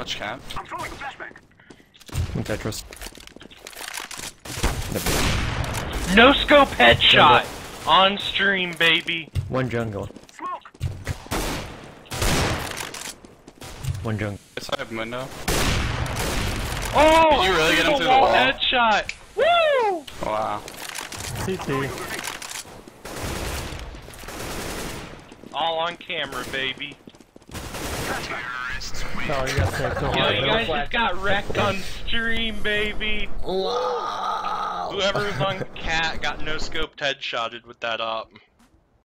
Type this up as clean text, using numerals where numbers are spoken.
touch cat. I'm throwing a flashbang. One Tetris. No scope headshot on stream, baby. One jungle. Smoke. One jungle. Side window. Oh! Did you really get him through the wall? Headshot! Woo! Wow. CT. All on camera, baby. Oh, you got sniped so Yo, hard. you guys just got wrecked on stream, baby. Wow. Whoever was on cat got no scoped headshotted with that up.